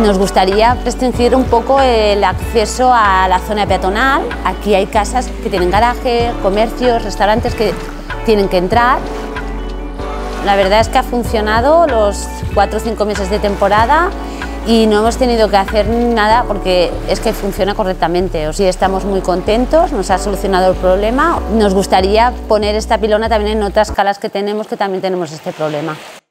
Nos gustaría restringir un poco el acceso a la zona peatonal. Aquí hay casas que tienen garaje, comercios, restaurantes que tienen que entrar. La verdad es que ha funcionado los 4 o 5 meses de temporada y no hemos tenido que hacer nada porque es que funciona correctamente. O sea, estamos muy contentos, nos ha solucionado el problema. Nos gustaría poner esta pilona también en otras calas que también tenemos este problema.